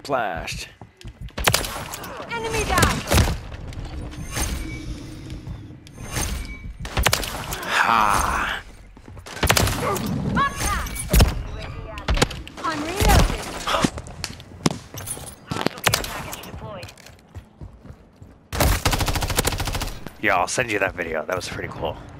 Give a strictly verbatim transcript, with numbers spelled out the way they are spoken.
flashed. Enemy down. Ha! I'm reloading. Hostile care package deployed. Yeah, I'll send you that video. That was pretty cool.